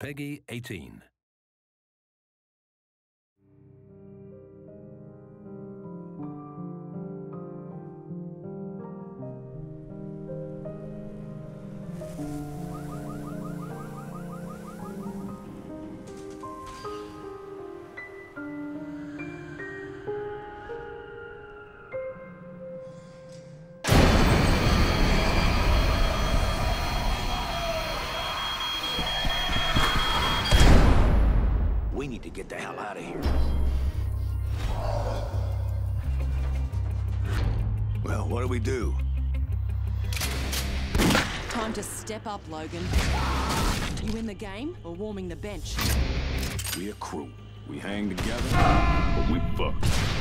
Peggy 18. We need to get the hell out of here. Well, what do we do? Time to step up, Logan. You in the game or warming the bench? We a crew. We hang together, but we fuck.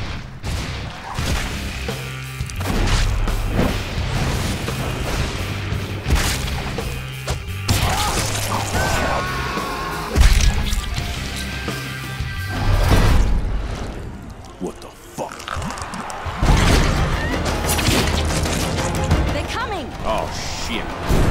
What the fuck? They're coming! Oh, shit.